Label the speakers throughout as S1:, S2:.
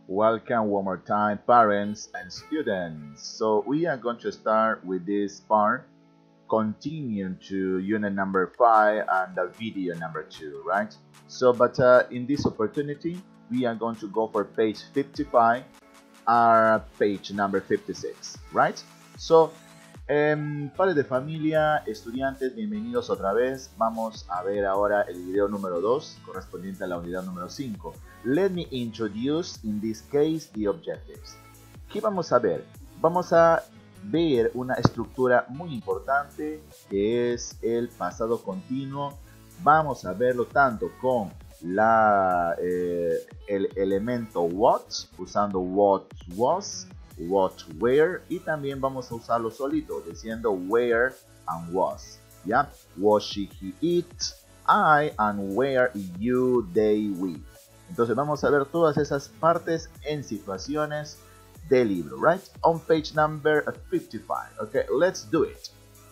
S1: Welcome one more time, parents and students. So we are going to start with this part, continuing to unit number 5 and the video number 2, right? So, but in this opportunity, we are going to go for page 55 or page number 56, right? So, padres de familia, estudiantes, bienvenidos otra vez. Vamos a ver ahora el video número 2, correspondiente a la unidad número 5. Let me introduce, in this case, the objectives. ¿Qué vamos a ver? Vamos a ver una estructura muy importante que es el pasado continuo. Vamos a verlo tanto con el elemento what, usando what was, what were, y también vamos a usarlo solito, diciendo where and was. ¿Ya? Was she, he, it, I, and where, you, they, we. Entonces vamos a ver todas esas partes en situaciones del libro, right? On page number 55. Okay, let's do it.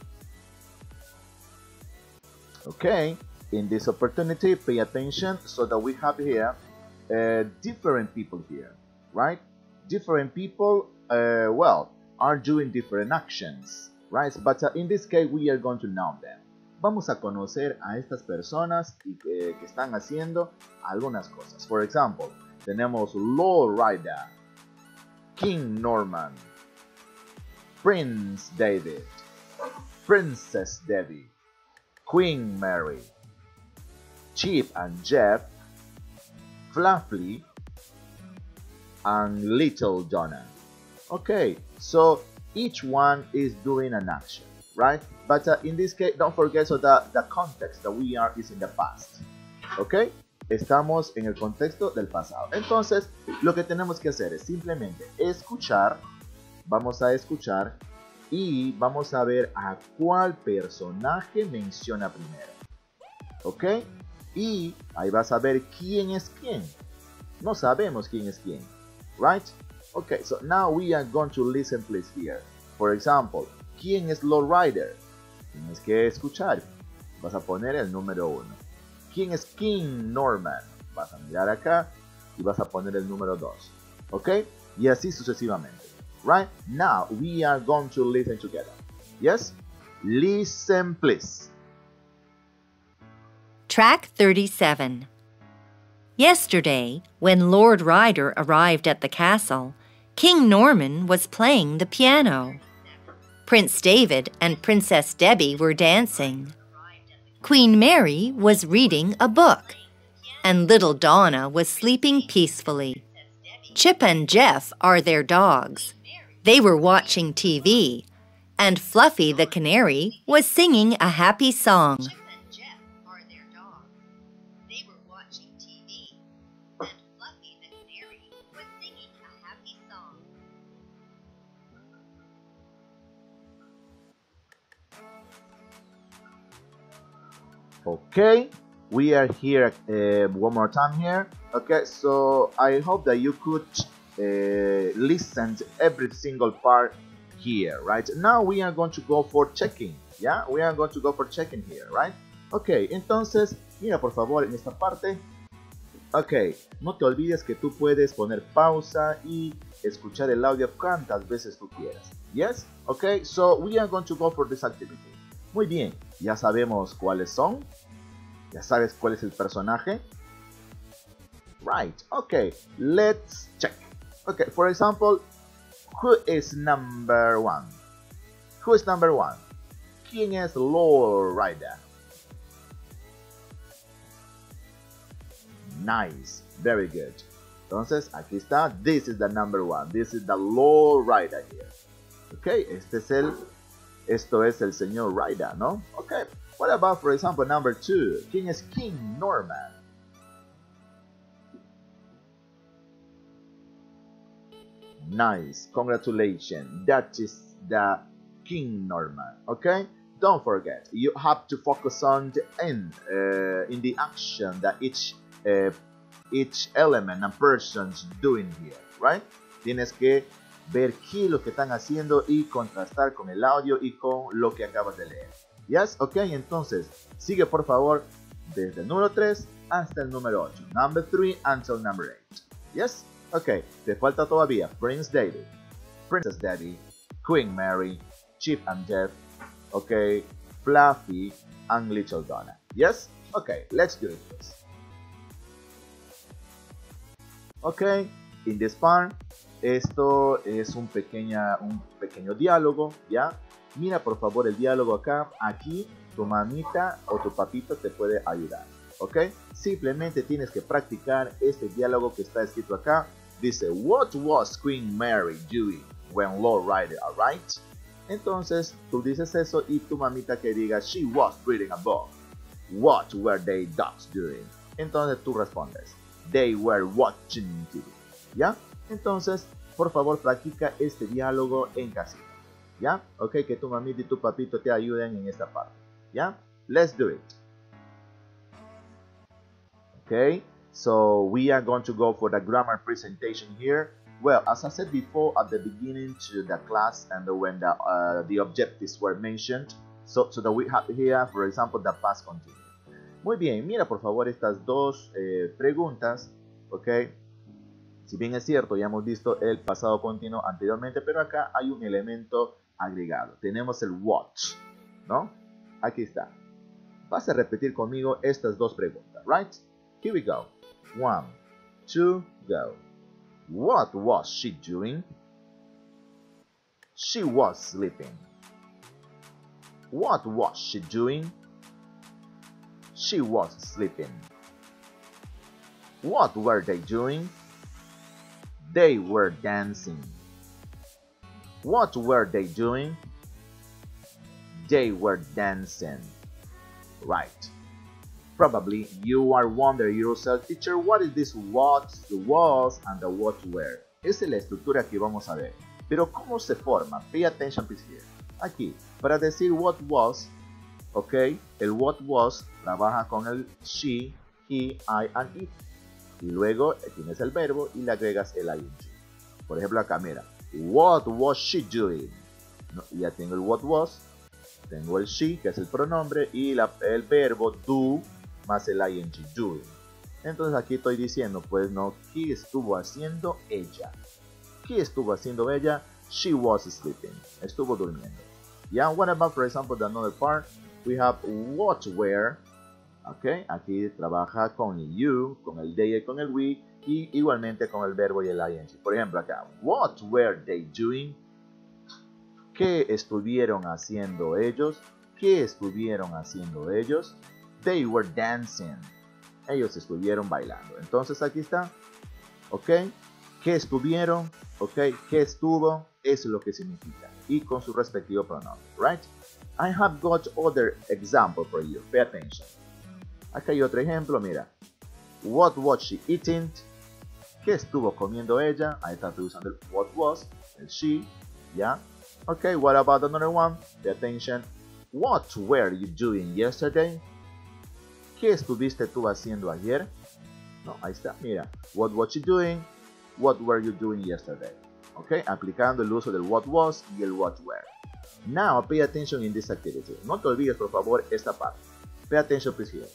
S1: Okay, in this opportunity, pay attention so that we have here different people here, right? Different people, well, are doing different actions, right? But in this case, we are going to know them. Vamos a conocer a estas personas que están haciendo algunas cosas. For example, tenemos Lord Ryder, King Norman, Prince David, Princess Debbie, Queen Mary, Chip and Jeff, Fluffy, and Little Donna. Okay, so each one is doing an action, right? But in this case, don't forget so that the context that we are is in the past. Okay, estamos en el contexto del pasado. Entonces, lo que tenemos que hacer es simplemente escuchar. Vamos a escuchar y vamos a ver a cuál personaje menciona primero. Ok, y ahí vas a ver quién es quién. No sabemos quién es quién, right? Okay, so now we are going to listen please here. For example, ¿quién es Lord Ryder? Tienes que escuchar. Vas a poner el número 1. ¿Quién es King Norman? Vas a mirar acá y vas a poner el número 2. ¿Ok? Y así sucesivamente. Right? Now we are going to listen together. Yes? Listen please.
S2: Track 37. Yesterday, when Lord Ryder arrived at the castle, King Norman was playing the piano. Prince David and Princess Debbie were dancing. Queen Mary was reading a book, and little Donna was sleeping peacefully. Chip and Jeff are their dogs. They were watching TV, and Fluffy the canary was singing a happy song.
S1: Okay, we are here one more time here. Okay, so I hope that you could listen to every single part here, right? Now we are going to go for checking, yeah? We are going to go for checking here, right? Okay, entonces, mira por favor en esta parte. Ok, no te olvides que tú puedes poner pausa y escuchar el audio cuantas veces tú quieras. Yes? Okay, so we are going to go for this activity. Muy bien, ya sabemos cuáles son. Ya sabes cuál es el personaje. Right, okay, let's check. Okay, for example, who is number 1? Who is number 1? ¿Quién es Lord Ryder? Nice, very good. Entonces, aquí está. This is the number 1. This is the Lord Ryder here. Okay, esto es el señor Ryder, ¿no? Okay. What about, for example, number 2? ¿Quién es King Norman? Nice, congratulations. That is the King Norman. Okay. Don't forget, you have to focus on the end in the action that each element and person's doing here, right? Tienes que ver qué es lo que están haciendo y contrastar con el audio y con lo que acabas de leer. Yes, ok, entonces sigue por favor desde el número 3 hasta el número 8. Number 3 until number 8. Yes, Ok, te falta todavía Prince David, Princess Debbie, Queen Mary, Chip and Jeff, okay, Fluffy, and Little Donna. Yes? Okay, let's do it first. Okay, in this part, esto es un pequeño diálogo, ¿ya? Mira por favor el diálogo acá. Aquí tu mamita o tu papito te puede ayudar, ¿ok? Simplemente tienes que practicar este diálogo que está escrito acá. Dice, what was Queen Mary doing when Lord Ryder arrived? Entonces tú dices eso y tu mamita que diga, she was reading a book. What were they dogs doing? Entonces tú respondes, they were watching TV. ¿Ya? Entonces, por favor, practica este diálogo en casita. ¿Ya? Ok, que tu mamita y tu papito te ayuden en esta parte. ¿Ya? Let's do it. Okay, so we are going to go for the grammar presentation here. Well, as I said before at the beginning to the class and when the objectives were mentioned, so that we have here, for example, the past continuous. Muy bien, mira por favor estas dos preguntas, ok. Si bien es cierto, ya hemos visto el pasado continuo anteriormente, pero acá hay un elemento agregado. Tenemos el what, ¿no? Aquí está. Vas a repetir conmigo estas dos preguntas, right? Here we go. 1, 2, go. What was she doing? She was sleeping. What was she doing? She was sleeping. What were they doing? They were dancing. What were they doing? They were dancing. Right. Probably you are wondering yourself, teacher, what is this what, the was, and the what were? Esa es la estructura que vamos a ver. Pero ¿cómo se forma? Pay attention please here. Aquí, para decir what was, ok, el what was trabaja con el she, he, I, and it. Y luego tienes el verbo y le agregas el ing. Por ejemplo acá, mira, what was she doing? No, ya tengo el what was, tengo el she, que es el pronombre, y el verbo do, más el ing, doing. Entonces aquí estoy diciendo, pues no, ¿qué estuvo haciendo ella? ¿Qué estuvo haciendo ella? She was sleeping. Estuvo durmiendo. Yeah, what about, for example, the another part? We have what were. Ok, aquí trabaja con el you, con el they y con el we, y igualmente con el verbo y el ing. Por ejemplo acá, what were they doing? ¿Qué estuvieron haciendo ellos? ¿Qué estuvieron haciendo ellos? They were dancing. Ellos estuvieron bailando. Entonces aquí está, ok, ¿qué estuvieron? Ok, ¿qué estuvo? Eso es lo que significa. Y con su respectivo pronombre, right? I have got other example for you. Pay attention. Acá hay otro ejemplo, mira. What was she eating? ¿Qué estuvo comiendo ella? Ahí está usando el what was, el she, ¿ya? Ok, what about another one? Pay attention. What were you doing yesterday? ¿Qué estuviste tú haciendo ayer? No, ahí está, mira. What was she doing? What were you doing yesterday? Ok, aplicando el uso del what was y el what were. Now, pay attention in this activity. No te olvides, por favor, esta parte. Pay attention, please, here.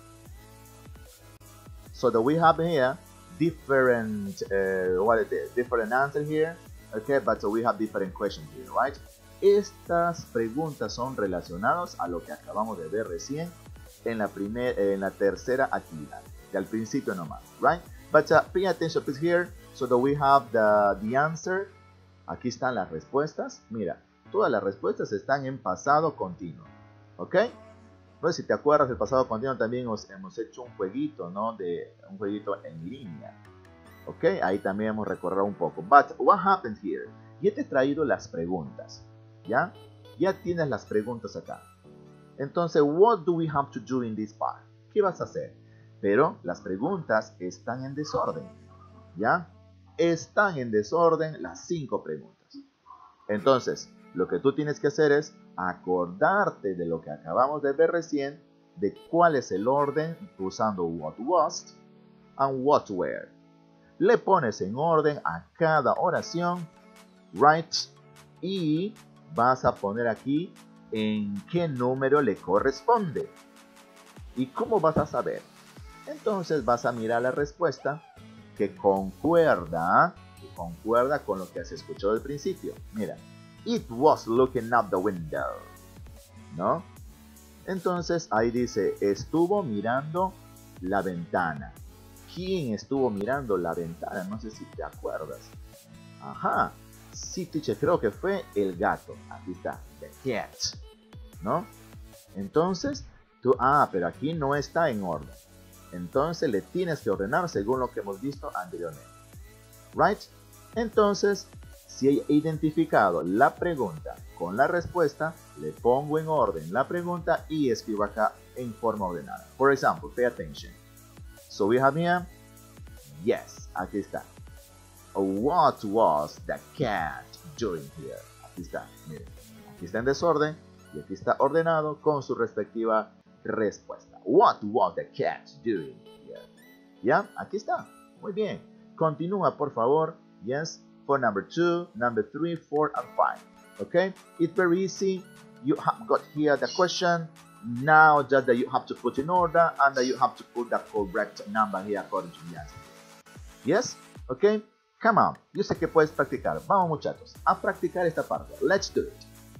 S1: So that we have here different, different answers here, okay, but we have different questions here, right? Estas preguntas son relacionadas a lo que acabamos de ver recién en la tercera actividad, de al principio nomás, right? But pay attention please here, so that we have the answer. Aquí están las respuestas. Mira, todas las respuestas están en pasado continuo, ¿ok? No sé si te acuerdas del pasado continuo, también hemos hecho un jueguito, ¿no? Un jueguito en línea. ¿Ok? Ahí también hemos recorrido un poco. But what happened here? Ya te he traído las preguntas. ¿Ya? Ya tienes las preguntas acá. Entonces, what do we have to do in this part? ¿Qué vas a hacer? Pero las preguntas están en desorden. ¿Ya? Están en desorden las 5 preguntas. Entonces, lo que tú tienes que hacer es acordarte de lo que acabamos de ver recién, de cuál es el orden usando what was and what were. Le pones en orden a cada oración, right? Y vas a poner aquí en qué número le corresponde. ¿Y cómo vas a saber? Entonces vas a mirar la respuesta, que concuerda con lo que has escuchado al principio. Mira, it was looking out the window, ¿no? Entonces ahí dice, estuvo mirando la ventana. ¿Quién estuvo mirando la ventana? No sé si te acuerdas. Ajá, sí, teacher, creo que fue el gato. Aquí está, the cat, ¿no? Entonces, pero aquí no está en orden. Entonces le tienes que ordenar según lo que hemos visto anteriormente. Right? Entonces, si he identificado la pregunta con la respuesta, le pongo en orden la pregunta y escribo acá en forma ordenada. For example, pay attention. So we have here, yes, aquí está. What was the cat doing here? Aquí está, miren. Aquí está en desorden y aquí está ordenado con su respectiva respuesta. What was the cat doing here? ¿Ya? Aquí está. Muy bien. Continúa, por favor. Yes. For number 2, number 3, 4, and 5. Okay? It's very easy. You have got here the question. Now just that you have to put in order and that you have to put the correct number here according to the answer. Yes? Okay? Come on. Yo sé que puedes practicar. Vamos, muchachos, a practicar esta parte. Let's do it.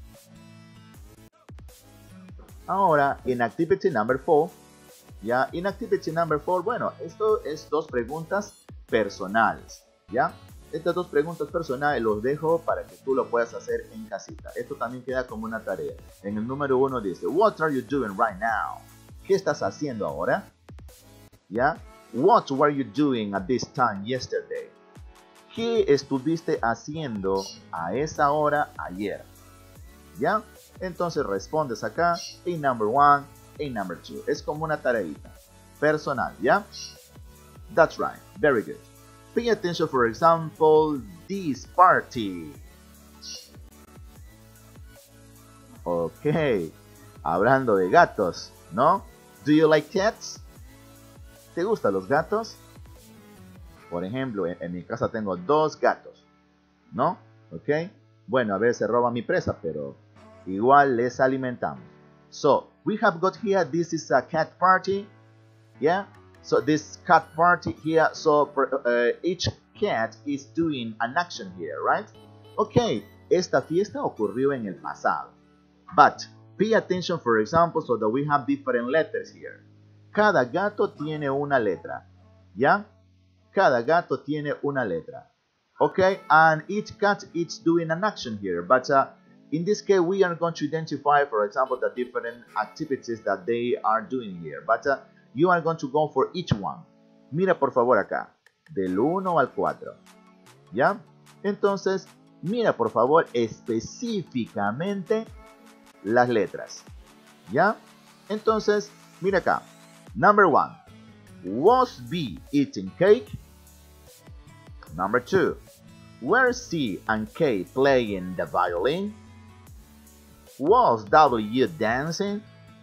S1: Ahora, in activity number 4, ya, in activity number 4, bueno, esto es dos preguntas personales, ya. Estas dos preguntas personales los dejo para que tú lo puedas hacer en casita. Esto también queda como una tarea. En el número 1 dice, what are you doing right now? ¿Qué estás haciendo ahora? ¿Ya? What were you doing at this time yesterday? ¿Qué estuviste haciendo a esa hora ayer? ¿Ya? Entonces respondes acá en number 1, en number 2. Es como una tareita personal, ¿ya? That's right. Very good. Pay attention, for example, this party. Ok. Hablando de gatos, ¿no? Do you like cats? ¿Te gustan los gatos? Por ejemplo, en mi casa tengo 2 gatos, ¿no? Ok. Bueno, a veces roban mi presa, pero igual les alimentamos. So, we have got here, this is a cat party. Yeah? So, this cat party here, so each cat is doing an action here, right? Okay, esta fiesta ocurrió en el pasado. But, pay attention, for example, so that we have different letters here. Cada gato tiene una letra. ¿Ya? Cada gato tiene una letra. Okay, and each cat is doing an action here. But in this case, we are going to identify, for example, the different activities that they are doing here. But you are going to go for each one. Mira por favor acá, del 1 al 4. ¿Ya? Entonces, mira por favor específicamente las letras. ¿Ya? Entonces, mira acá. Number 1. Was B eating cake? Number 2. Were C and K playing the violin? Was W dancing?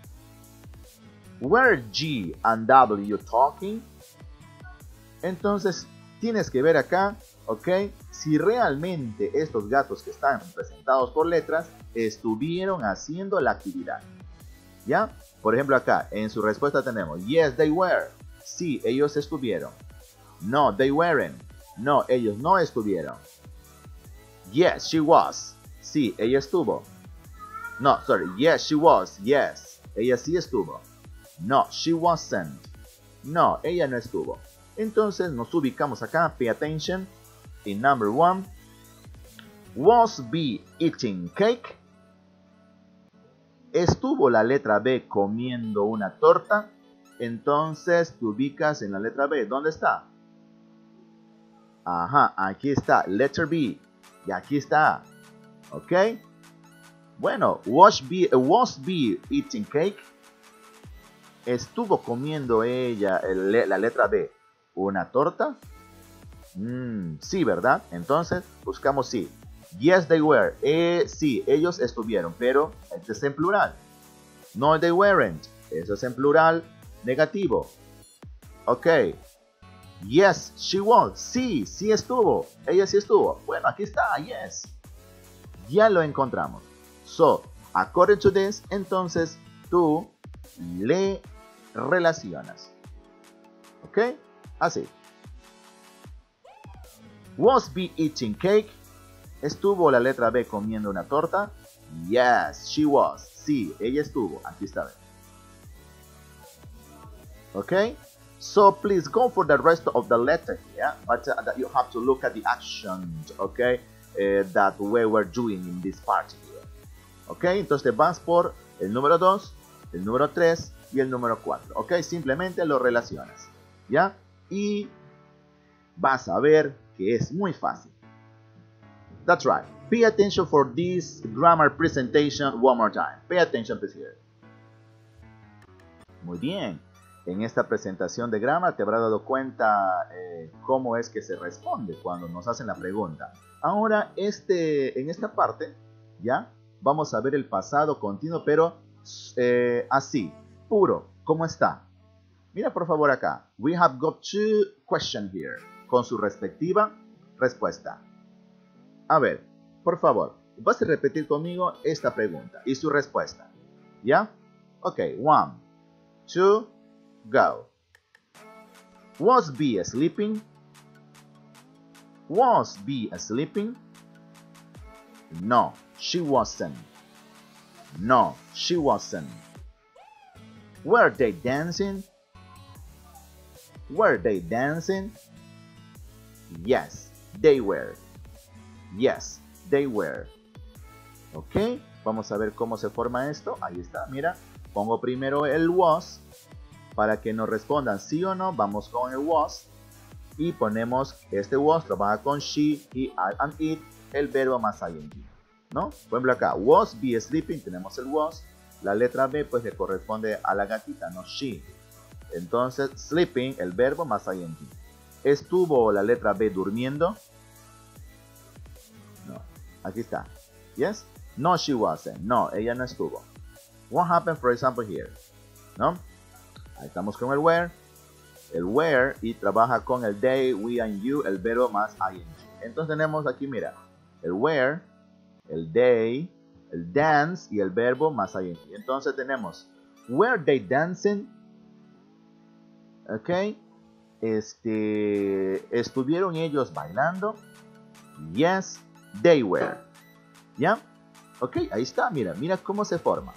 S1: Were G and W talking? Entonces, tienes que ver acá, ¿ok? Si realmente estos gatos que están representados por letras estuvieron haciendo la actividad. ¿Ya? Por ejemplo acá, en su respuesta tenemos, yes, they were. Sí, ellos estuvieron. No, they weren't. No, ellos no estuvieron. Yes, she was. Sí, ella estuvo. No, sorry, yes, she was. Yes, ella sí estuvo. No, she wasn't. No, ella no estuvo. Entonces nos ubicamos acá, pay attention. In number 1, was B eating cake? ¿Estuvo la letra B comiendo una torta? Entonces te ubicas en la letra B. ¿Dónde está? Ajá, aquí está, letter B. Y aquí está. ¿Ok? Bueno, was B eating cake? ¿Estuvo comiendo ella la letra B una torta? Sí, ¿verdad? Entonces buscamos sí. Yes, they were. Sí, ellos estuvieron, pero este es en plural. No, they weren't. Eso es en plural negativo. Ok. Yes, she was. Sí, sí estuvo. Ella sí estuvo. Bueno, aquí está, yes. Ya lo encontramos. So, according to this, entonces tú le relacionas. Ok, así. Was B eating cake? ¿Estuvo la letra B comiendo una torta? Yes, she was. Sí, ella estuvo. Aquí está. Okay? So please go for the rest of the letter here, but you have to look at the actions, okay, that we were doing in this part here. Okay, entonces vas por el número 2, el número 3 y el número 4. Okay, simplemente lo relacionas, ¿ya? Y vas a ver que es muy fácil. That's right. Pay attention for this grammar presentation one more time. Pay attention please here. Muy bien. En esta presentación de grammar te habrás dado cuenta cómo es que se responde cuando nos hacen la pregunta. Ahora, en esta parte, ya, vamos a ver el pasado continuo, pero así, puro, ¿cómo está? Mira por favor acá. We have got two questions here, con su respectiva respuesta. A ver, por favor, vas a repetir conmigo esta pregunta y su respuesta. ¿Ya? Ok, 1, 2, go. Was B sleeping? Was B sleeping? No, she wasn't. No, she wasn't. Were they dancing? Were they dancing? Yes, they were. Yes, they were. Ok, vamos a ver cómo se forma esto. Ahí está, mira. Pongo primero el was. Para que nos respondan sí o no, vamos con el was. Y ponemos este was, trabaja con she, he, I, and it, el verbo más ing. ¿No? Por ejemplo acá, was be sleeping, tenemos el was. La letra B pues le corresponde a la gatita, no she. Entonces, sleeping, el verbo más ing. ¿Estuvo la letra B durmiendo? No. Aquí está. Yes? No, she wasn't. No, ella no estuvo. What happened, for example, here? ¿No? Ahí estamos con el where. El where y trabaja con el they, we and you, el verbo más ing. Entonces tenemos aquí, mira, el where, el they, el dance y el verbo más ing. Entonces tenemos, were they dancing? Ok. ¿Estuvieron ellos bailando? Yes, they were. ¿Ya? Ok, ahí está, mira cómo se forma.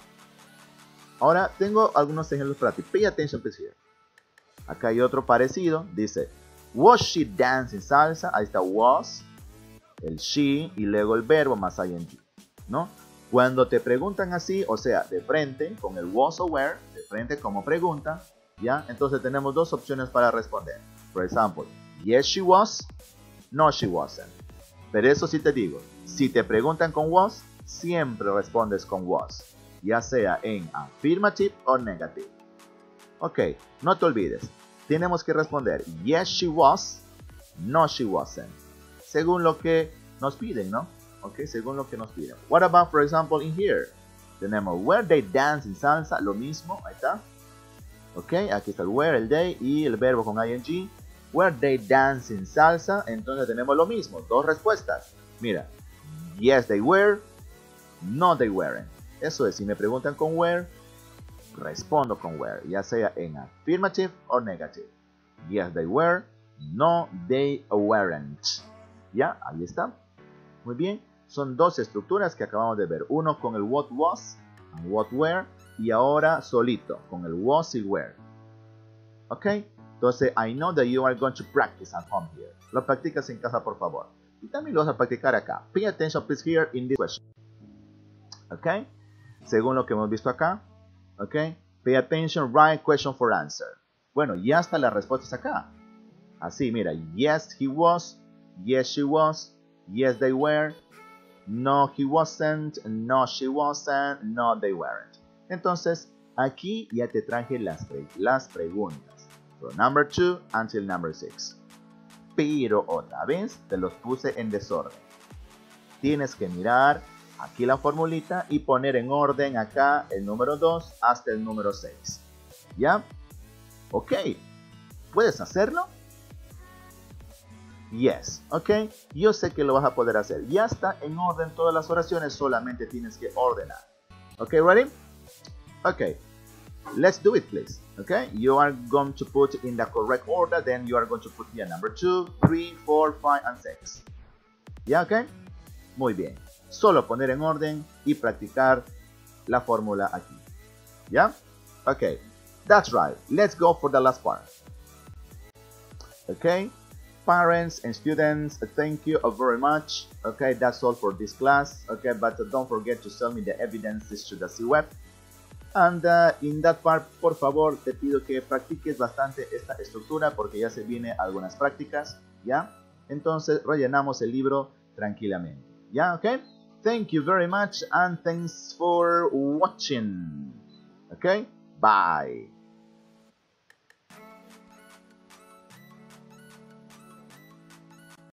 S1: Ahora tengo algunos ejemplos para ti. Pay attention please here. Acá hay otro parecido. Dice, was she dancing salsa? Ahí está was, el she y luego el verbo más ing. ¿No? Cuando te preguntan así, o sea, de frente, con el was o were, de frente como pregunta, ¿ya? Entonces tenemos dos opciones para responder. Por ejemplo, yes she was, no she wasn't. Pero eso sí te digo, si te preguntan con was, siempre respondes con was. Ya sea en affirmative o negative. Ok, no te olvides. Tenemos que responder yes she was, no she wasn't. Según lo que nos piden, ¿no? Ok, según lo que nos piden. What about, for example, in here? Tenemos were they dancing salsa, lo mismo, ahí está. Ok, aquí está el were, el they y el verbo con ing. Were they dancing salsa? Entonces tenemos lo mismo, dos respuestas. Mira, yes they were, no they weren't. Eso es, si me preguntan con where, respondo con where, ya sea en affirmative o negative. Yes, they were. No, they weren't. Ya, ahí está. Muy bien. Son dos estructuras que acabamos de ver. Uno con el what was and what were. Y ahora solito, con el was y were. Ok. Entonces, I know that you are going to practice at home here. Lo practicas en casa, por favor. Y también lo vas a practicar acá. Pay attention, please, here in this question. Ok. Según lo que hemos visto acá, ok, pay attention, write question for answer. Bueno, ya está la respuesta acá. Así, mira, yes he was, yes she was, yes they were, no he wasn't, no she wasn't, no they weren't. Entonces, aquí ya te traje las preguntas. From number 2 until number 6. Pero otra vez te los puse en desorden. Tienes que mirar aquí la formulita y poner en orden acá el número 2 hasta el número 6. ¿Ya? Ok. ¿Puedes hacerlo? Yes. Ok. Yo sé que lo vas a poder hacer. Ya está en orden todas las oraciones. Solamente tienes que ordenar. Ok, ready? Ok. Let's do it, please. Okay, you are going to put in the correct order, then you are going to put here number 2, 3, 4, 5, and 6. ¿Ya? Okay. Muy bien. Solo poner en orden y practicar la fórmula aquí. ¿Ya? Okay. That's right. Let's go for the last part. Okay. Parents and students, thank you very much. Okay, that's all for this class. Okay, but don't forget to send me the evidences to the C-Web. And in that part, por favor, te pido que practiques bastante esta estructura porque ya se vienen algunas prácticas, ¿ya? Entonces, rellenamos el libro tranquilamente, ¿ya? Okay? Thank you very much and thanks for watching. Okay? Bye.